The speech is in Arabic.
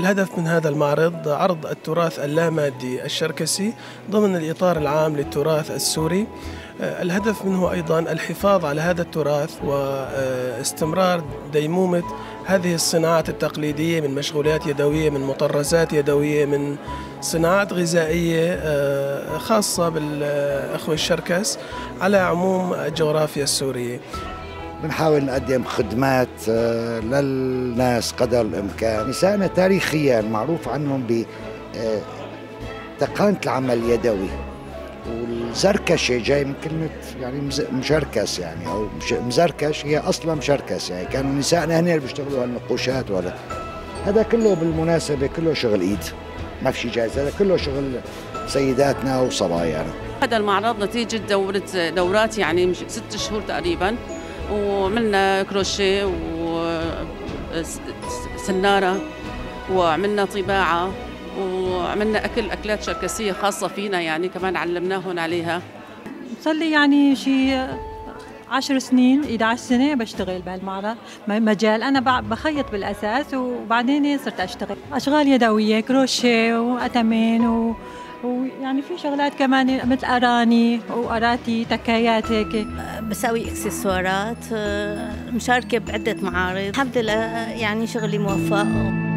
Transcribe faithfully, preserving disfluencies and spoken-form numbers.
الهدف من هذا المعرض عرض التراث اللامادي الشركسي ضمن الإطار العام للتراث السوري. الهدف منه أيضا الحفاظ على هذا التراث واستمرار ديمومة هذه الصناعات التقليدية من مشغولات يدوية، من مطرزات يدوية، من صناعات غذائية خاصة بالأخوة الشركس على عموم الجغرافيا السورية. بنحاول نقدم خدمات للناس قدر الإمكان. نسائنا تاريخيا معروف عنهم بتقانة العمل اليدوي، والزركشة جاي من كلمة يعني مشركس يعني أو مزركش، هي أصلا مشركس يعني كانوا نسائنا هن اللي بيشتغلوا هالنقوشات. ولا هذا كله بالمناسبة كله شغل إيد، ما في شيء جاهز، هذا كله شغل سيداتنا وصبايانا. هذا المعرض نتيجة دورة دورات يعني ست شهور تقريبا، وعملنا كروشيه وسنارة وعملنا طباعة وعملنا أكل أكلات شركسية خاصة فينا يعني كمان علمناهم عليها. صار لي يعني شيء عشر سنين إحدى عشرة سنة بشتغل بهالمعرض مجال. أنا بخيط بالأساس وبعدين صرت أشتغل أشغال يدوية، كروشيه وأتمين و ويعني في شغلات كمان مثل أراني وأراتي تكايات هيك. بسوي إكسسوارات، مشاركة بعدة معارض، الحمد لله يعني شغلي موفق.